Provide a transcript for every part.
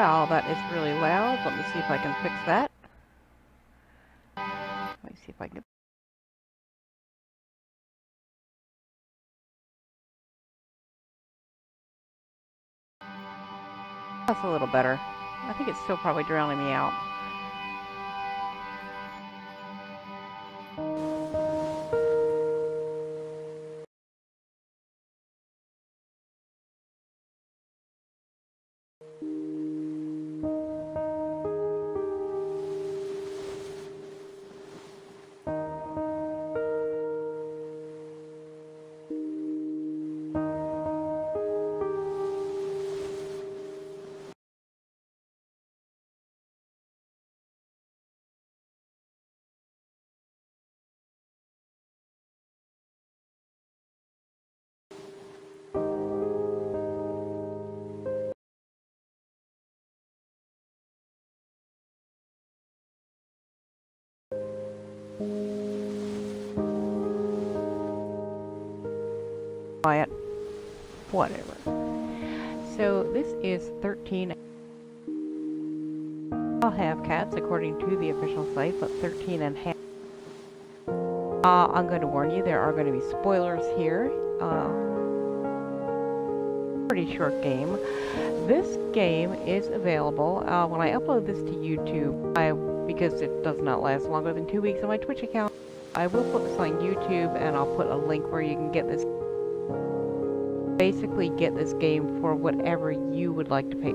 Wow, that is really loud. Let me see if I can fix that. Let me see if I can. That's a little better. I think it's still probably drowning me out. Quiet. Whatever. So this is 13. I'll have cats according to the official site, but 13 and a half. I'm going to warn you, there are going to be spoilers here. Pretty short game. This game is available when I upload this to YouTube. Because it does not last longer than 2 weeks on my Twitch account, I will put this on YouTube, and I'll put a link where you can get this. Basically, get this game for whatever you would like to pay.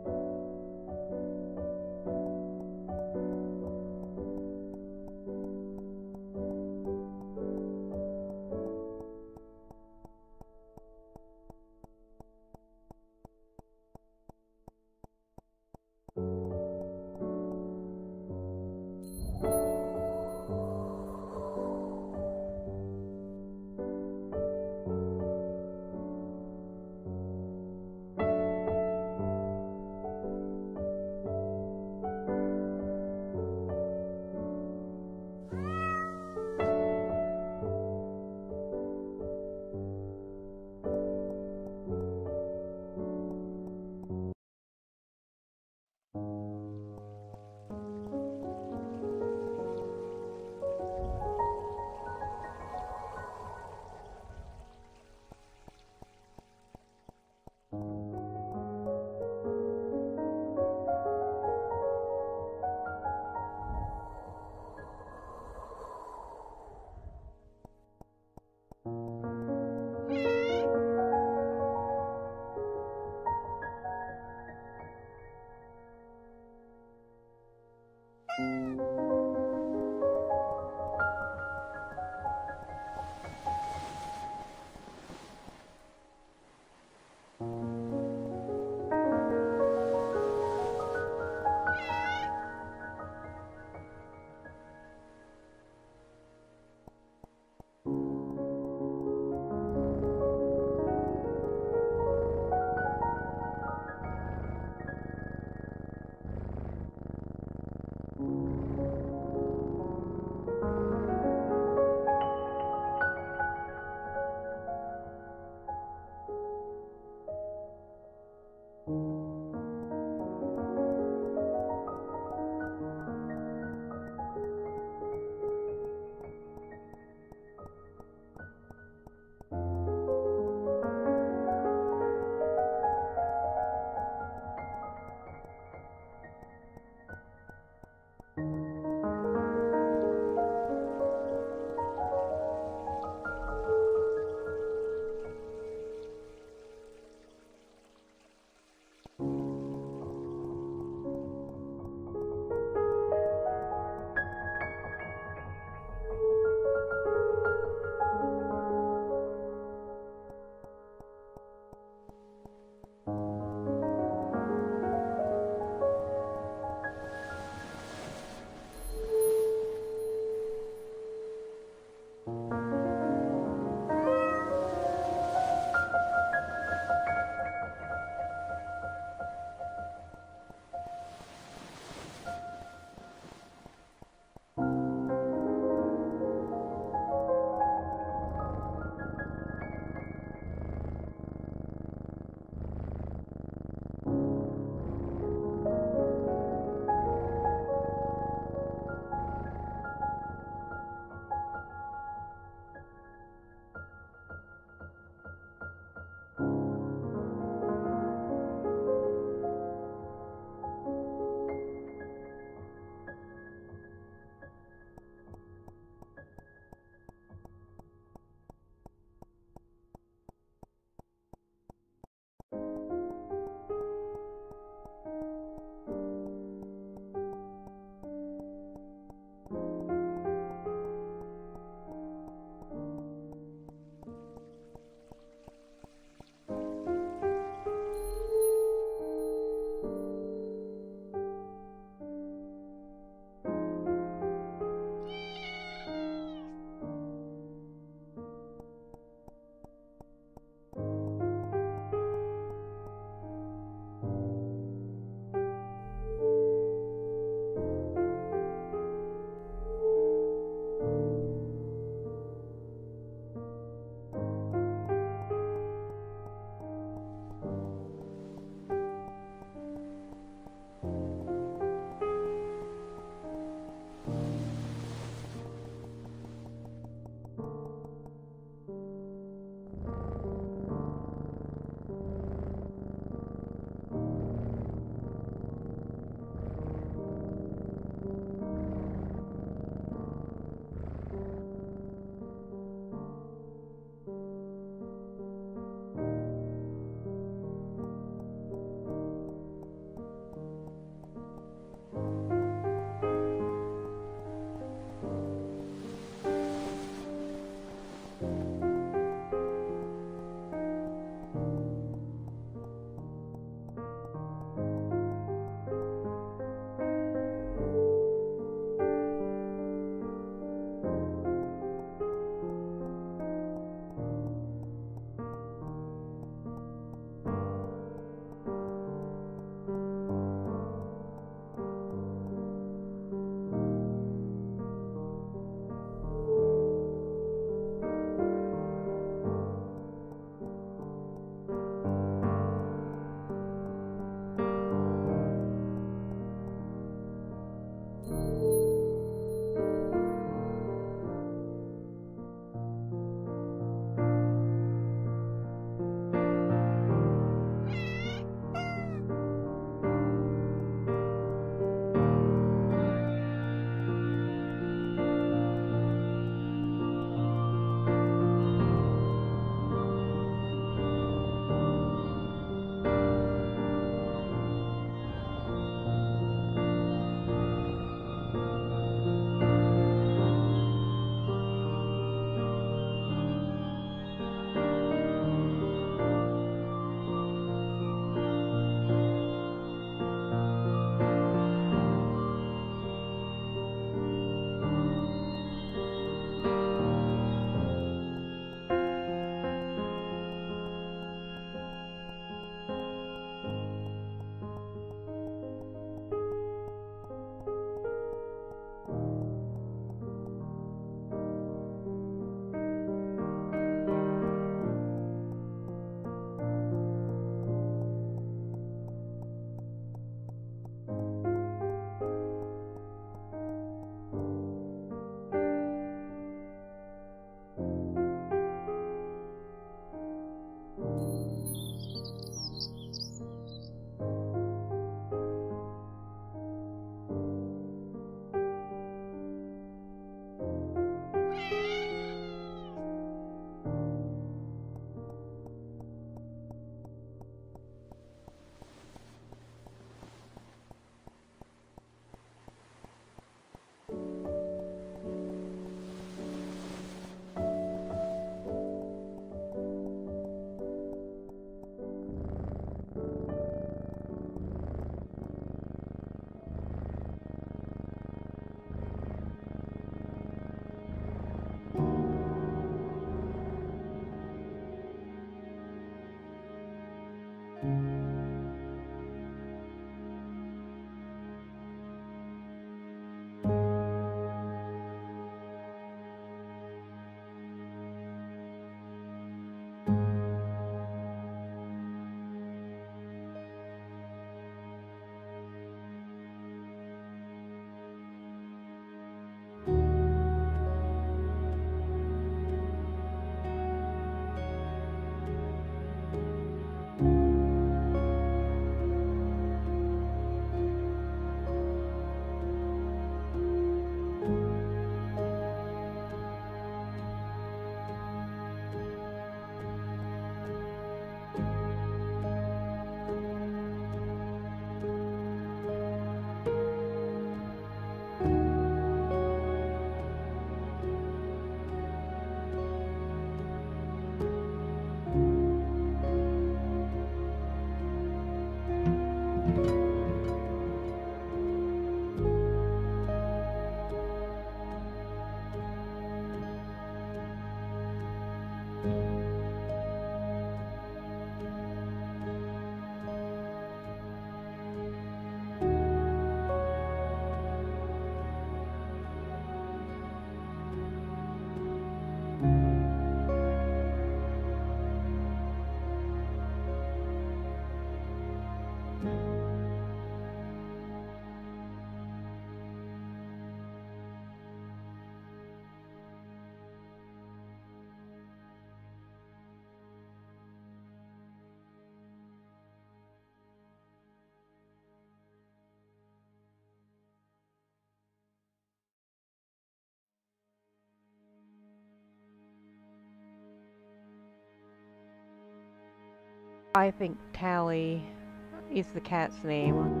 I think Tally is the cat's name.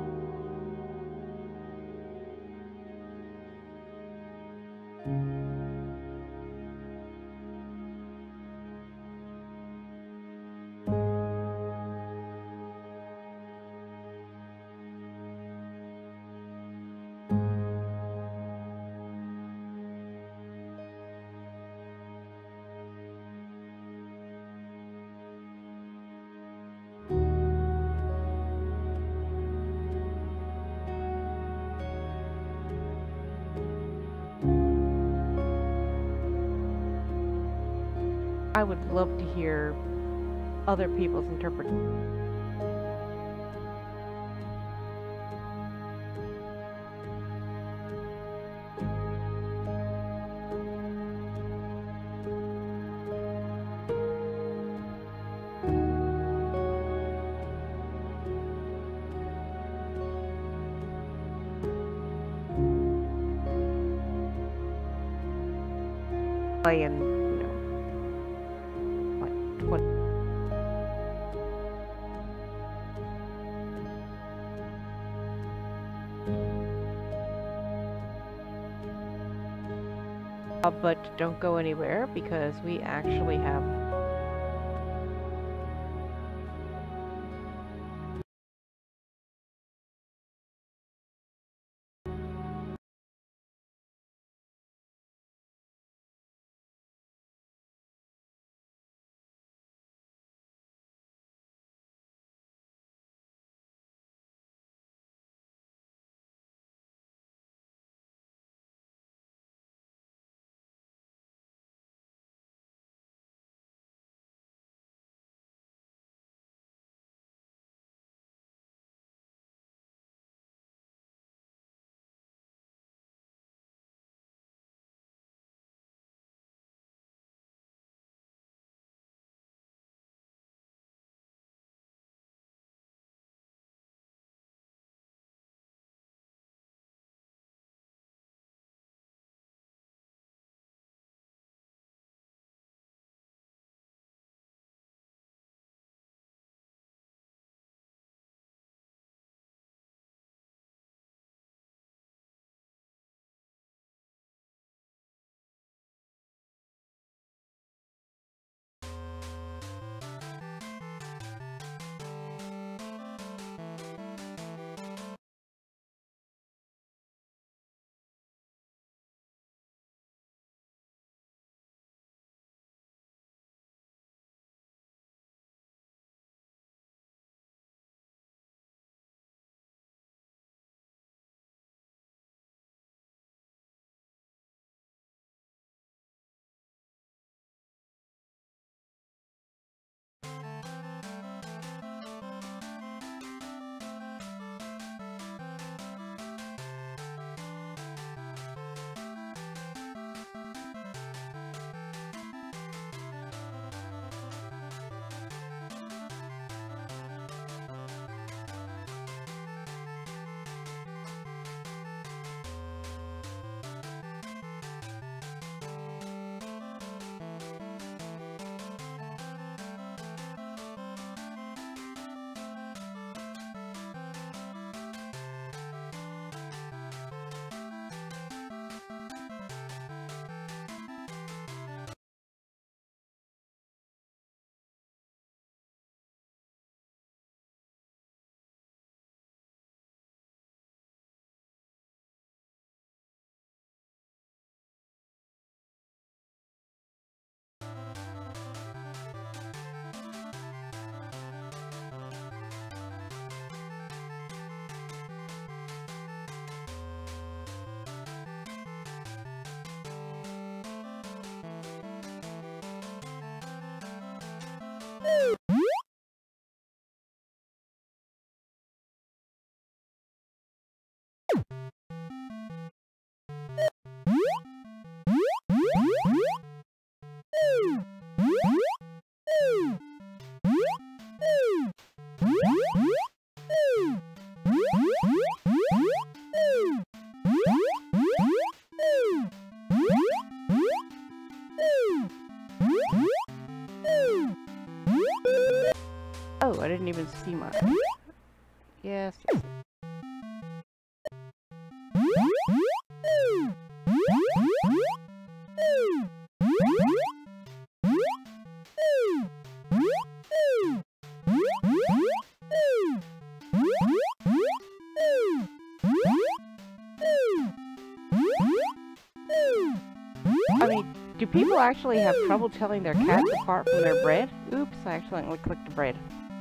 I would love to hear other people's interpretation. And what but don't go anywhere because we actually have Oh, I didn't even see my... Yes. I mean, do people actually have trouble telling their cats apart from their bread? Oops, I accidentally clicked bread.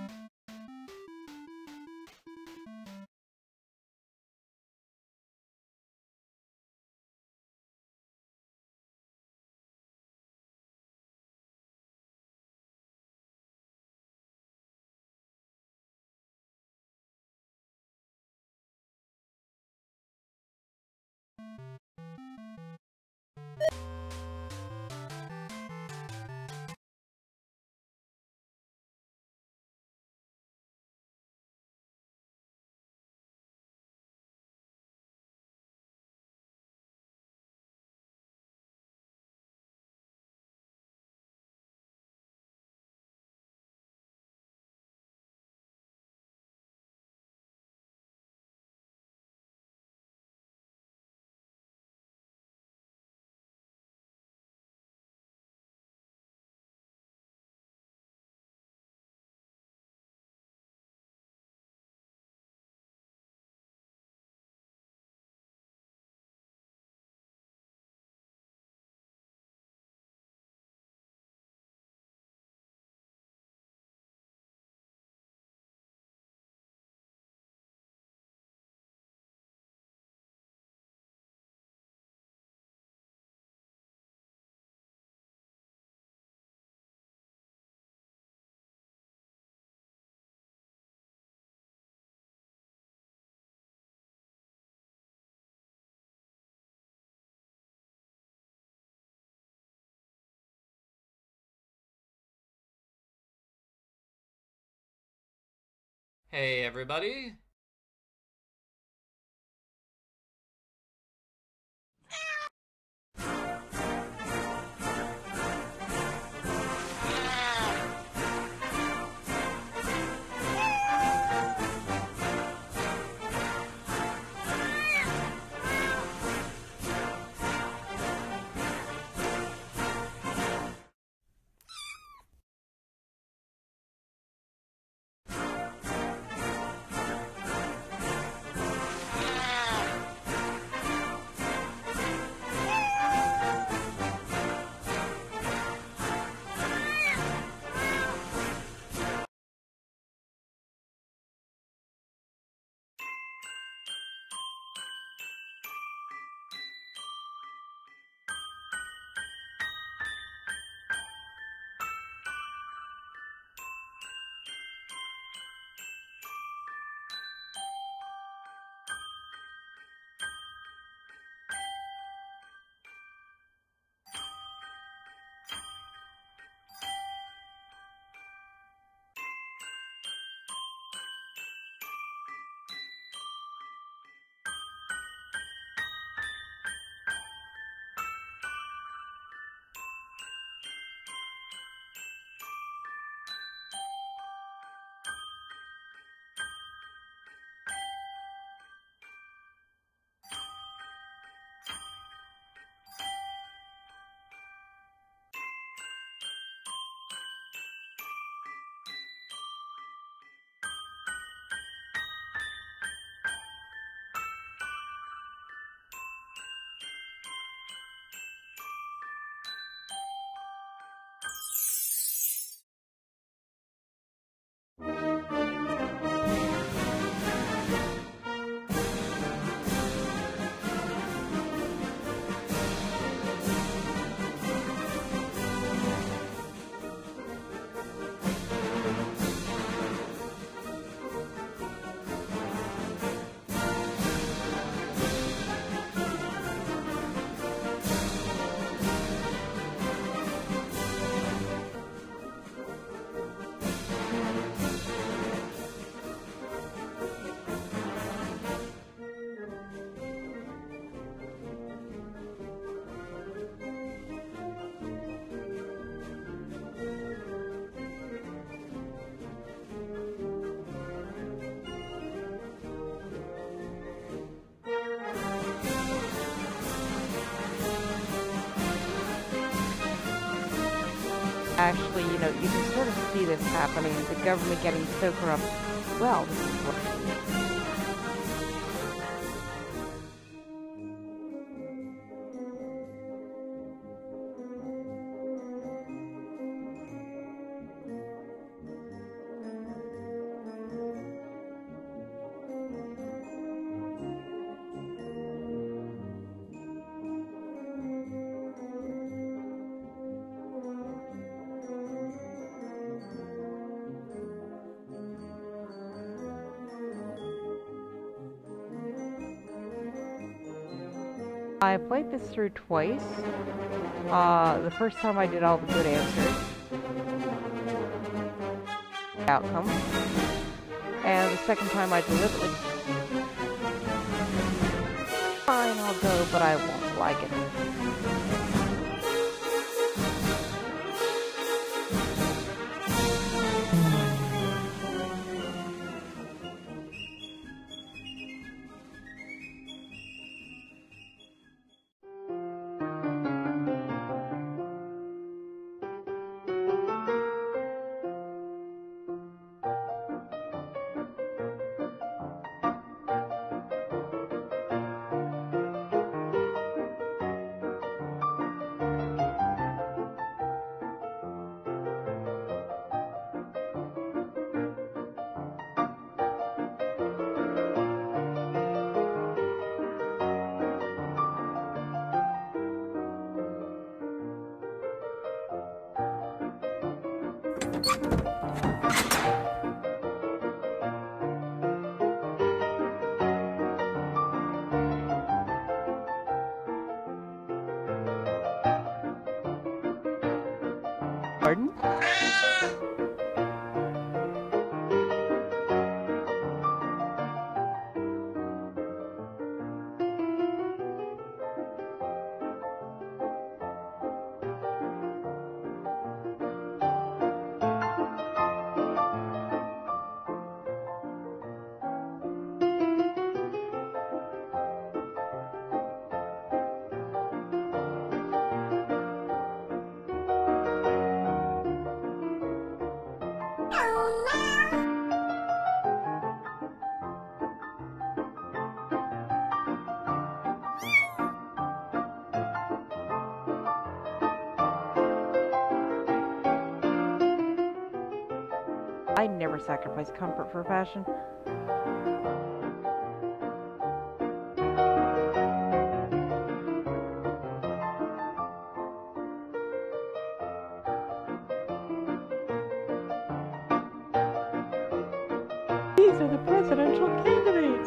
Hey everybody! actually, you know, you can sort of see this happening, the government getting so corrupt. Well, this is what... I played this through twice. The first time I did all the good answers. Outcome. And the second time I deliberately... Fine, I'll go, but I won't like it. Pardon? I never sacrifice comfort for fashion. These are the presidential candidates!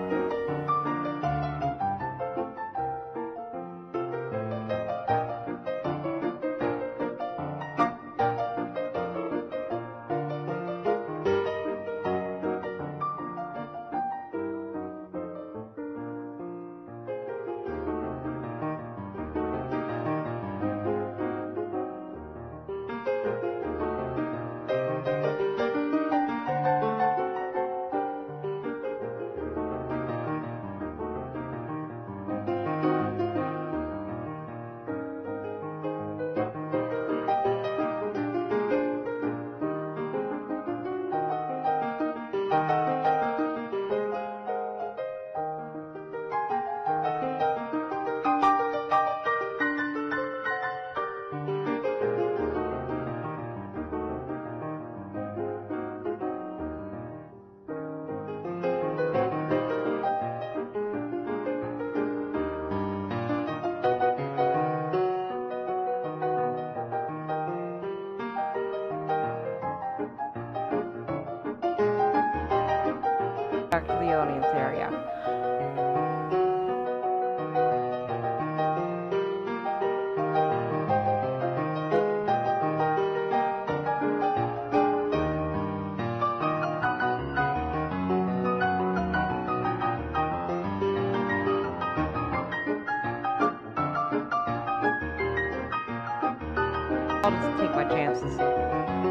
Back to the audience area. I'll just take my chances.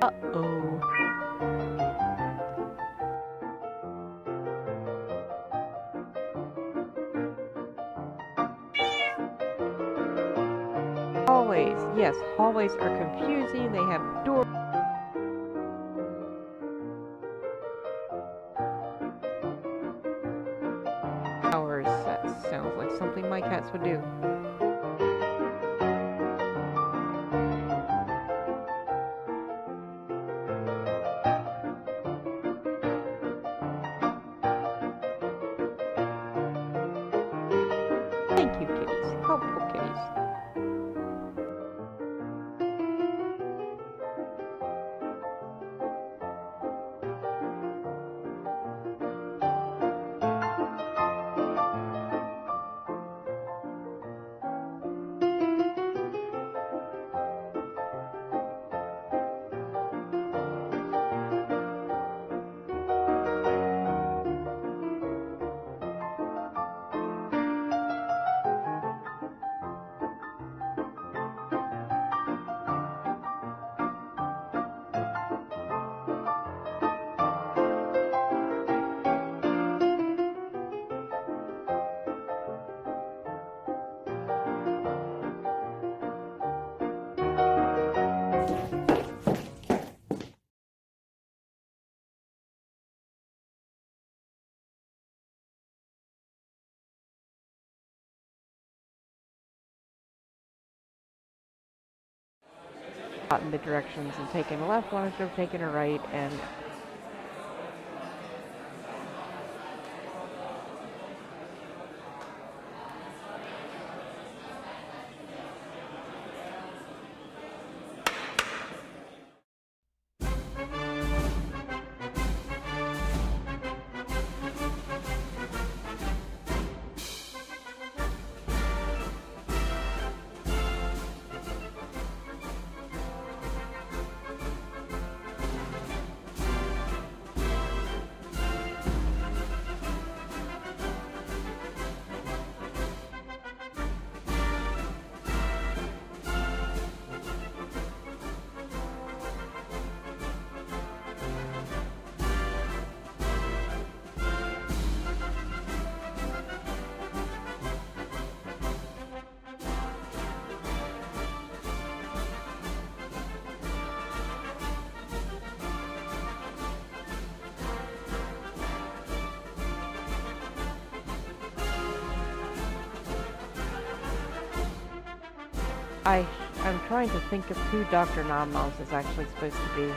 Uh-oh. Hallways. Yes, hallways are confusing. They have doors. Hours. That sounds like something my cats would do. Thank you, kitties. Helpful kitties. In the directions and taken a left when I should have taken a right, and I'm trying to think of who Dr. Nom-Noms is actually supposed to be.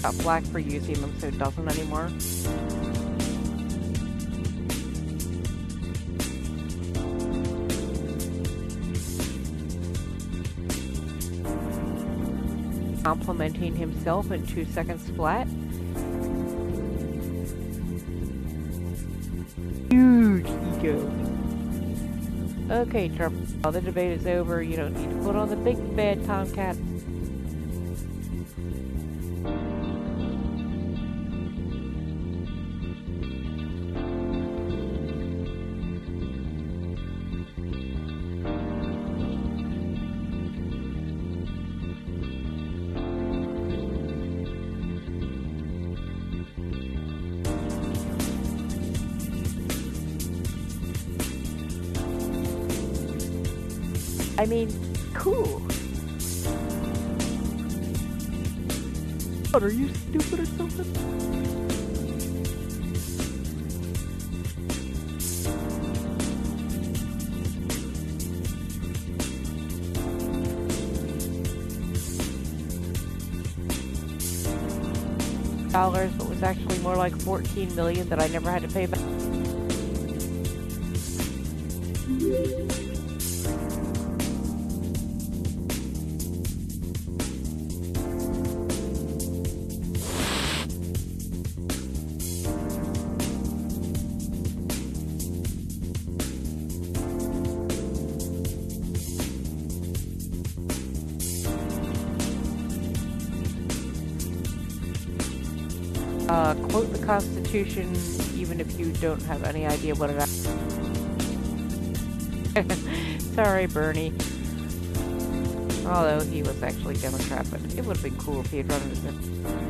got flack for using them, so it doesn't anymore. Complimenting himself in 2 seconds flat. Huge ego. Okay, Trevor, while the debate is over, you don't need to put on the big bad tomcat. I mean, cool. What, are you stupid or something? Dollars, but was actually more like 14 million that I never had to pay back. Quote the Constitution, even if you don't have any idea what it is. Sorry, Bernie. Although he was actually Democrat, but it would have been cool if he had run as a...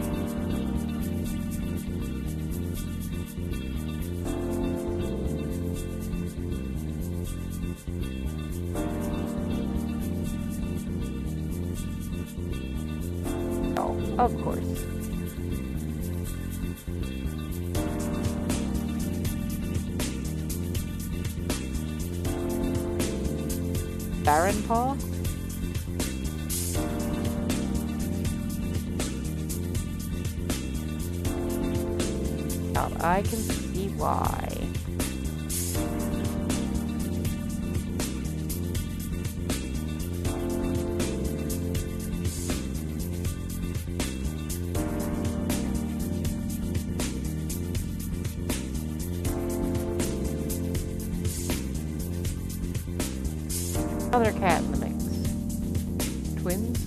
Oh, of course. Baron Paul? I can see why. Another cat in the mix. Twins?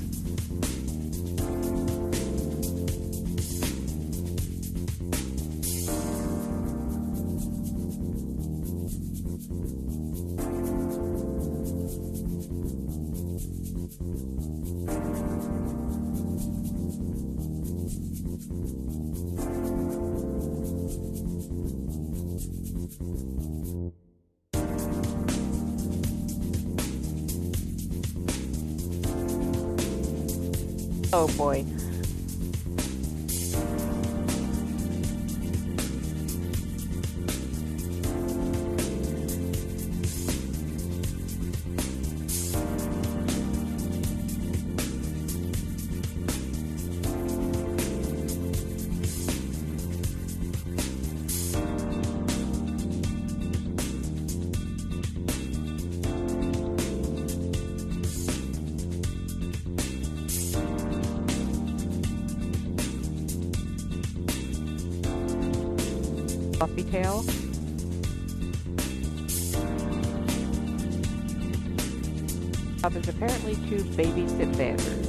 Oh boy. Fluffy tail. Is apparently to babysit banders.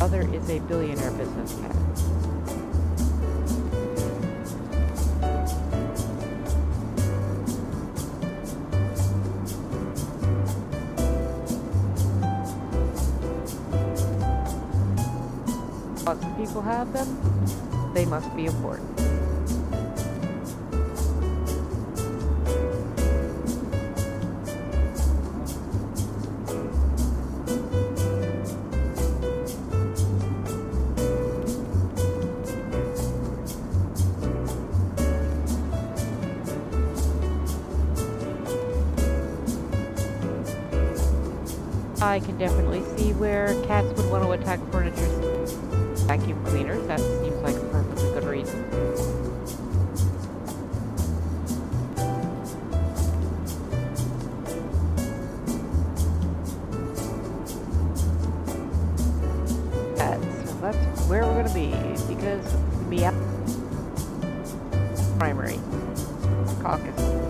Other is a billionaire business cat. Lots of people have them. They must be important. I can definitely see where cats would want to attack furniture. Vacuum cleaners, that seems like a perfectly good reason. So that's where we're going to be, because Meow primary caucus.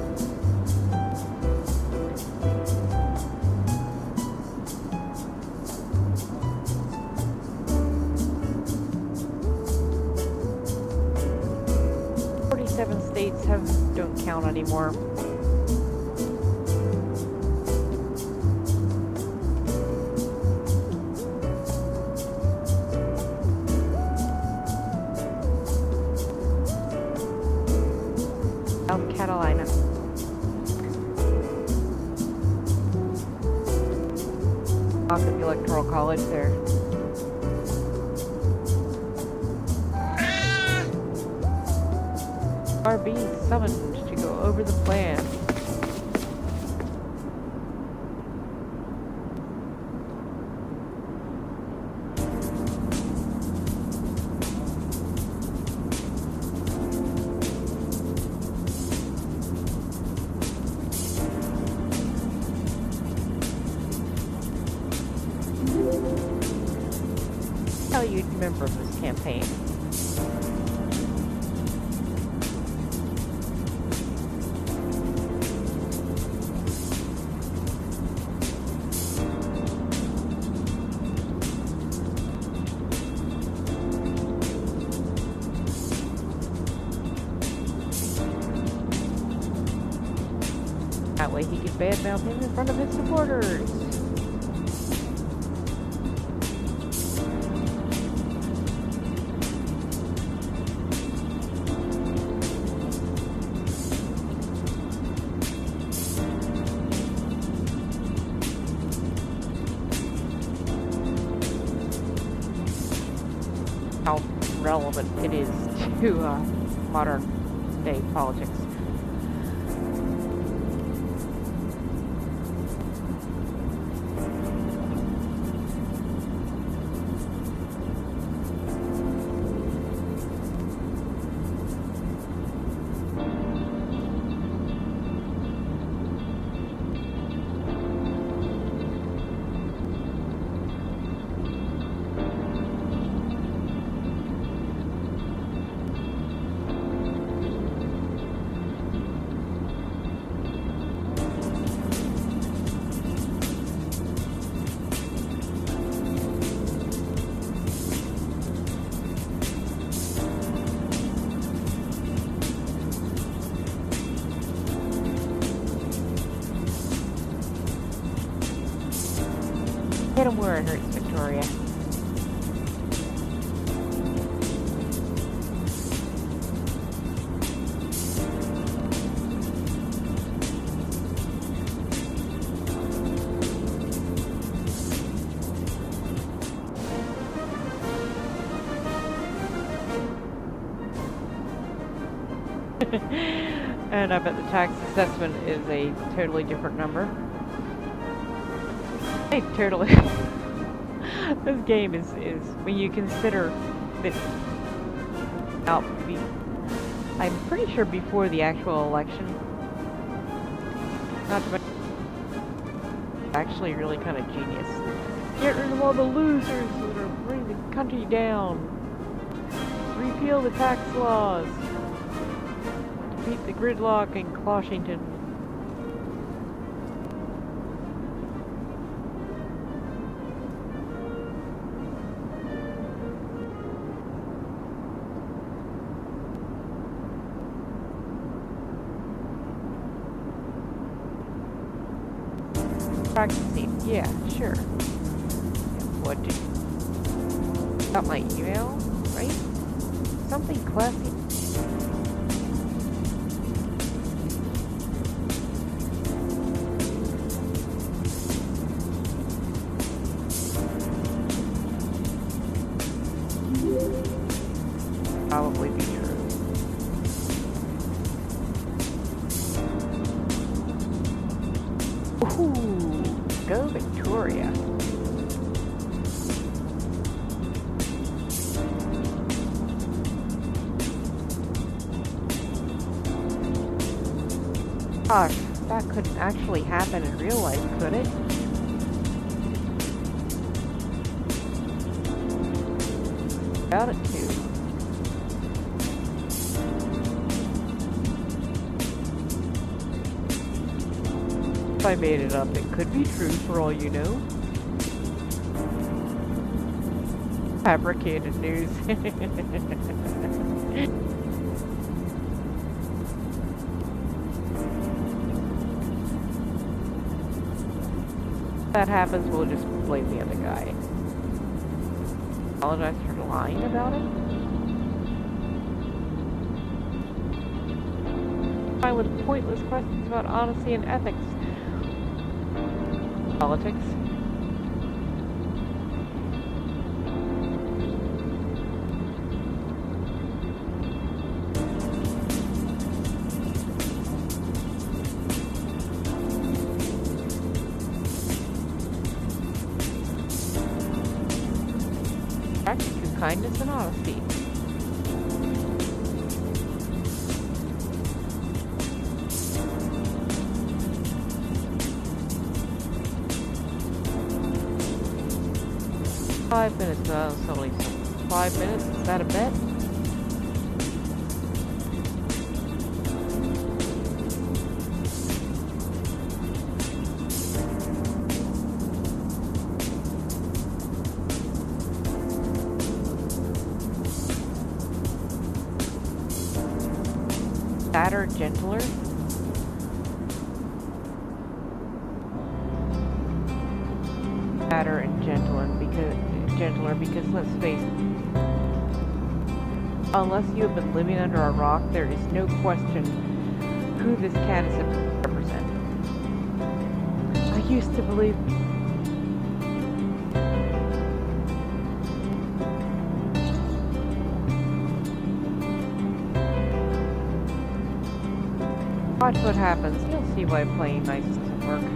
States don't count anymore. South Carolina. Off at the Electoral College there. Are being summoned to go over the plan. How you'd remember this campaign. That way he could badmouth him in front of his supporters. How relevant it is to modern day politics. Hit him where it hurts, Victoria. And I bet the tax assessment is a totally different number. Hey, totally. This game is when you consider that I'm pretty sure before the actual election, not to mention, actually really kind of genius. Get rid of all the losers that are bringing the country down. Repeal the tax laws. Defeat the gridlock in Washington. Practicing, yeah, sure. What did got my email, right? Something classy. Probably be true. Ooh, go Victoria. Gosh, that couldn't actually happen in real life, could it? Doubt it too. If I made it up, it could be true for all you know. Fabricated news. If that happens, we'll just blame the other guy. Apologize for lying about it. Fine with pointless questions about honesty and ethics. Politics. To kindness and honesty. Five minutes, it's only 5 minutes, is that a bet? Fatter, gentler? Fatter and gentler because let's face it, unless you have been living under a rock, there is no question who this cat is supposed to represent. I used to believe watch what happens. You'll see why playing nice doesn't work.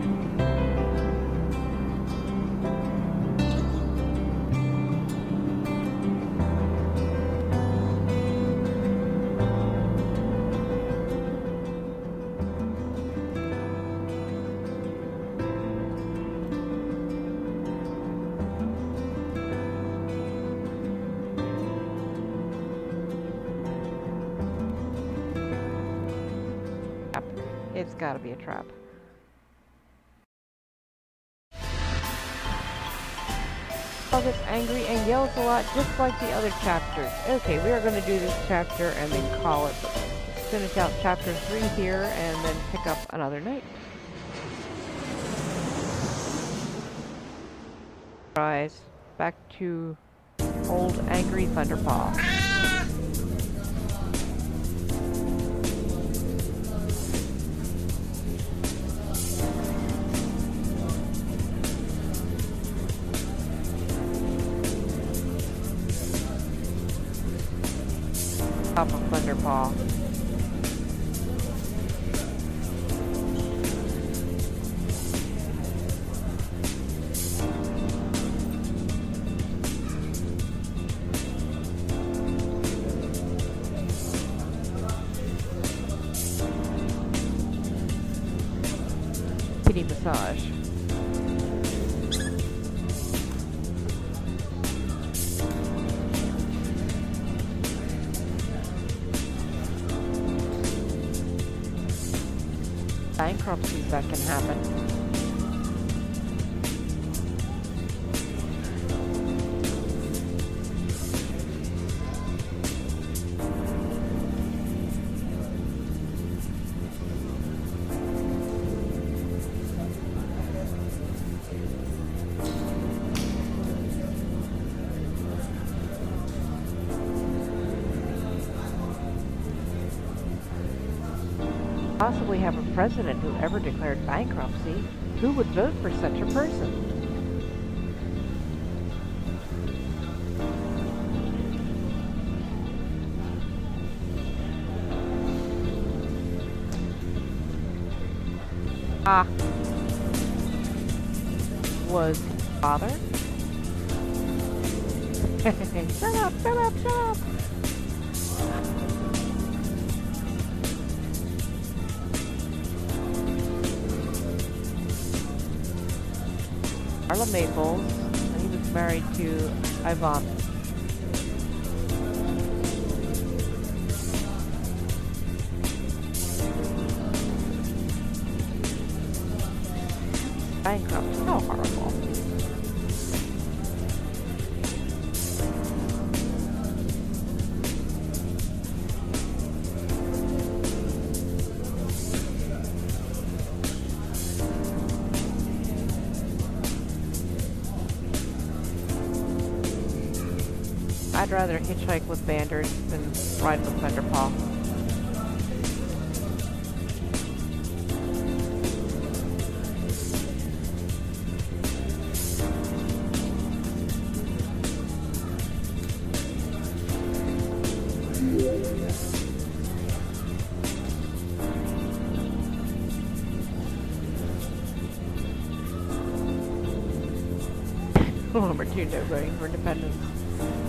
It's gotta be a trap. Dog gets angry and yells a lot, just like the other chapters. Okay, we are going to do this chapter and then call it. Let's finish out chapter 3 here and then pick up another night. Rise back to old angry Thunderpaw. Top of Thunderpaw. Kitty massage. Bankruptcies that can happen. possibly have a president who ever declared bankruptcy. Who would vote for such a person? Ah. Was his father? Shut up, shut up, shut up! Carla Maples, and he was married to Yvonne. Bankrupt, how horrible. I'd rather hitchhike with Banders than ride with Thunderpaw. Number 2, no voting for independence.